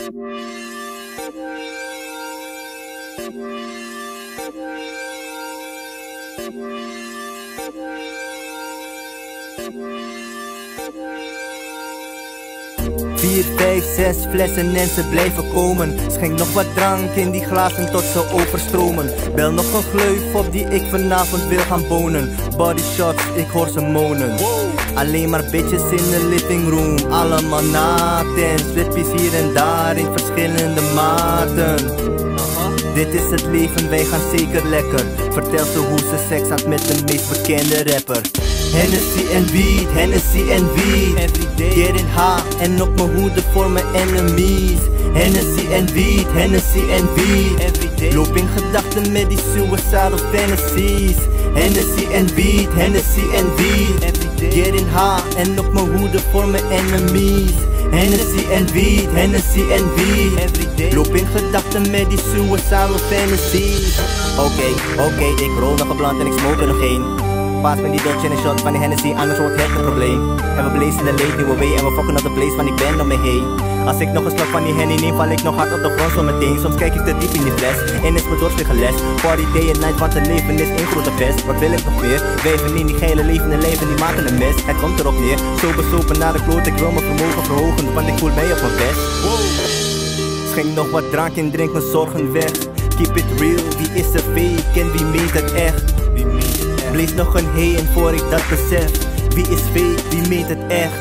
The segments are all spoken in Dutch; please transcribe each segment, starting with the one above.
Vier, 5, 6 flessen en ze blijven komen. Schenk nog wat drank in die glazen tot ze overstromen. Bel nog een gleuf op die ik vanavond wil gaan bonen. Body shots, ik hoor ze monen. Alleen maar bitches in de living room. Allemaal naten, slippies hier en daar in verschillende maten. Dit is het leven, wij gaan zeker lekker. Vertel ze hoe ze seks had met de meest bekende rapper. Hennessy en weed, Hennessy en weed. Everyday, getting high en op mijn hoede voor mijn enemies. Hennessy en weed, Hennessy en weed. Everyday, loop in gedachten met die suicidal fantasies. Hennessy en weed, Hennessy en weed. Everyday, getting high en op mijn hoede voor mijn enemies. Hennessy en weed, Hennessy en weed. Everyday, loop in gedachten met die suicidal fantasies. Oké, ik rol nog een blunt en ik smoke er nog één. Paas met die Dutch en een shot van die Hennessy, anders wordt het een probleem. En we blazen de late nieuwe way en we fokken op de place van ik ben om me heen. Als ik nog een slok van die Henny neem, val ik nog hard op de grond zo meteen. Soms kijk ik te diep in die fles en is mijn doorspliggen les. Party day and night, want het leven is één grote fest. Wat wil ik nog meer? Weven in die geile levende leven, die maken een mes. Het komt erop neer, zo besopen naar de kloot. Ik wil mijn vermogen verhogen, want ik voel mij op mijn best. Schenk nog wat drank en drink mijn zorgen weg. Keep it real, wie is er fake en wie meent het echt? Blaze nog een heen voor ik dat besef. Wie is fake, wie meent het echt?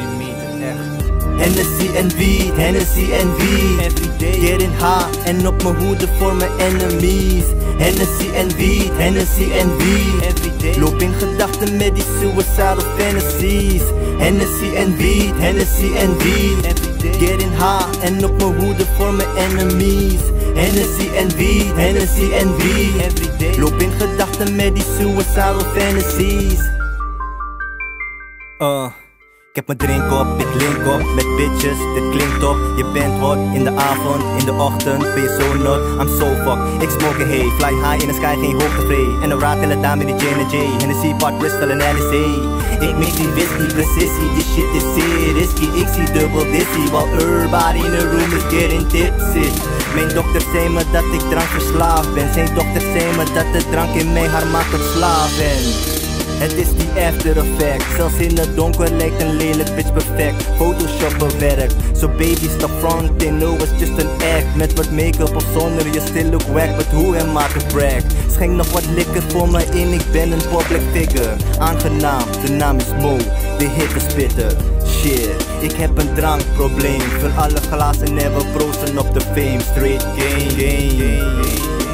Hennessy en weed, Hennessy en weed. Everyday, getting high en op mijn hoede voor mijn enemies. Hennessy en weed, Hennessy en weed. Everyday, loop in gedachten met die suicidal fantasies. Hennessy en weed, Hennessy en weed. Everyday, getting high en op mijn hoede voor mijn enemies. Hennessy en weed, Hennessy en weed. Everyday, loop in gedachten met die suicidal fantasies. Ik heb mijn drink op, ik link op met bitches, dit klinkt op. Je bent hot in de avond, in de ochtend ben je zo not. I'm so fucked, ik smoke a hay, fly high in the sky, geen hoogtevree. En een raad in de dame die J&J, Hennessy, Part Bristol en LSA. Ik mix die whisky, precisie, die shit is zeer risky. Ik zie dubbel dizzy, while everybody in the room is getting tipsy. Mijn dokter zei me dat ik drankverslaafd ben. Zijn dokter zei me dat de drank in mij haar maakt tot slaven. Het is die after effect. Zelfs in het donker lijkt een lelijk bitch perfect. Photoshop bewerkt. So baby stop fronting, no it's just an act. Met wat make-up of zonder, je still look wack. But who am I to brag? Schenk nog wat likker voor me in, ik ben een public figure. Aangenaam, de naam is Mo, de hitte spitter. Shit, ik heb een drankprobleem. Vul alle glazen en we proosten op de fame. Straight game.